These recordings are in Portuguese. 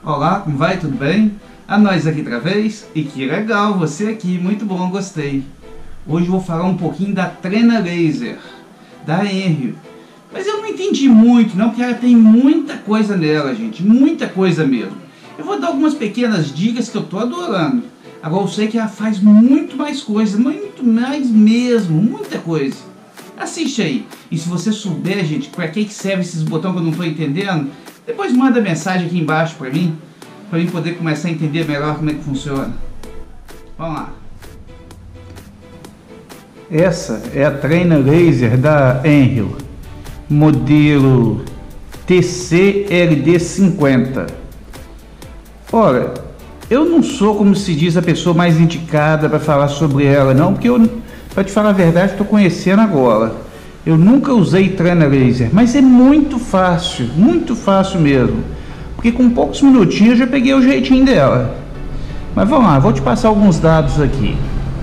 Olá, como vai? Tudo bem? A nós aqui outra vez. E que legal, você aqui, muito bom, gostei. Hoje eu vou falar um pouquinho da Trena Laser, da Enrio. Mas eu não entendi muito não, porque ela tem muita coisa nela, gente, muita coisa mesmo. Eu vou dar algumas pequenas dicas que eu tô adorando. Agora eu sei que ela faz muito mais coisa, muito mais mesmo, muita coisa. Assiste aí. E se você souber, gente, para que serve esses botões que eu não estou entendendo, depois manda mensagem aqui embaixo para mim poder começar a entender melhor como é que funciona. Vamos lá. Essa é a Trena Laser da Enrio, modelo TC-LD50. Ora, eu não sou, como se diz, a pessoa mais indicada para falar sobre ela, não, porque eu, para te falar a verdade, estou conhecendo agora. Eu nunca usei Trena Laser, mas é muito fácil mesmo. Porque com poucos minutinhos eu já peguei o jeitinho dela. Mas vamos lá, vou te passar alguns dados aqui.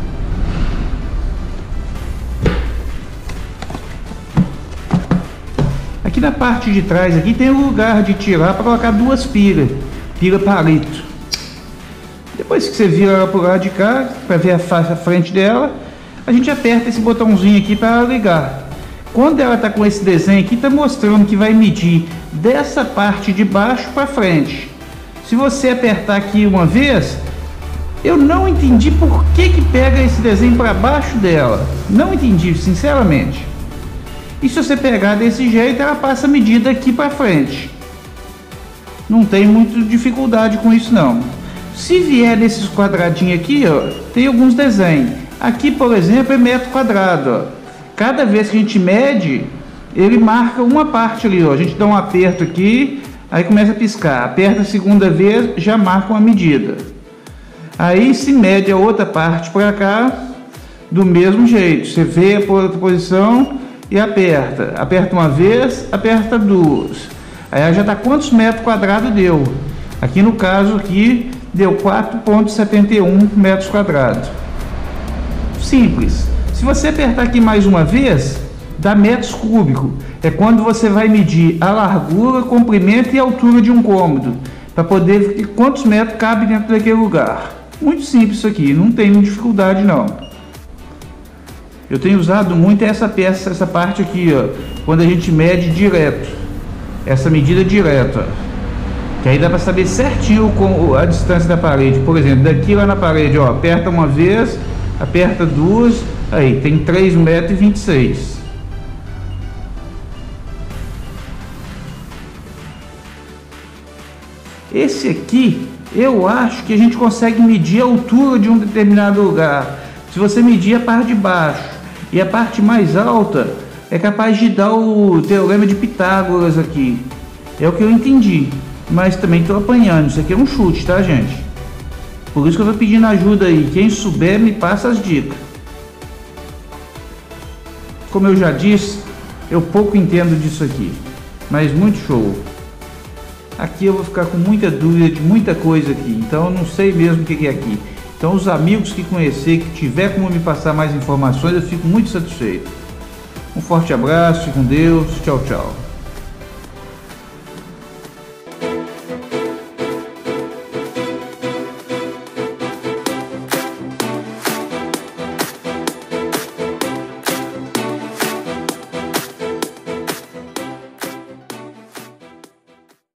Aqui na parte de trás aqui tem um lugar de tirar para colocar duas pilhas. Pilha palito. Depois que você vira ela pro lado de cá, para ver a frente dela, a gente aperta esse botãozinho aqui para ela ligar. Quando ela está com esse desenho aqui, está mostrando que vai medir dessa parte de baixo para frente. Se você apertar aqui uma vez, eu não entendi por que pega esse desenho para baixo dela. Não entendi, sinceramente. E se você pegar desse jeito, ela passa a medida aqui para frente. Não tem muita dificuldade com isso não. Se vier nesses quadradinhos aqui, ó, tem alguns desenhos. Aqui, por exemplo, é metro quadrado, ó. Cada vez que a gente mede, ele marca uma parte ali, ó. A gente dá um aperto aqui, aí começa a piscar. Aperta a segunda vez, já marca uma medida. Aí se mede a outra parte para cá, do mesmo jeito. Você vê a outra posição e aperta. Aperta uma vez, aperta duas. Aí ela já está quantos metros quadrados deu. Aqui no caso aqui, deu 4,71 metros quadrados. Simples. Se você apertar aqui mais uma vez, dá metros cúbicos. É quando você vai medir a largura, comprimento e altura de um cômodo, para poder ver quantos metros cabe dentro daquele lugar. Muito simples isso aqui, não tem dificuldade não. Eu tenho usado muito essa peça, essa parte aqui, ó, quando a gente mede direto, essa medida direta, que aí dá para saber certinho a distância da parede. Por exemplo, daqui lá na parede, ó, aperta uma vez, aperta duas. Aí, tem 3,26 m. Esse aqui, eu acho que a gente consegue medir a altura de um determinado lugar. Se você medir a parte de baixo e a parte mais alta, é capaz de dar o teorema de Pitágoras aqui. É o que eu entendi, mas também estou apanhando. Isso aqui é um chute, tá, gente? Por isso que eu estou pedindo ajuda aí. Quem souber, me passa as dicas. Como eu já disse, eu pouco entendo disso aqui, mas muito show. Aqui eu vou ficar com muita dúvida de muita coisa aqui, então eu não sei mesmo o que é aqui. Então os amigos que conhecer, que tiver como me passar mais informações, eu fico muito satisfeito. Um forte abraço, fique com Deus, tchau, tchau.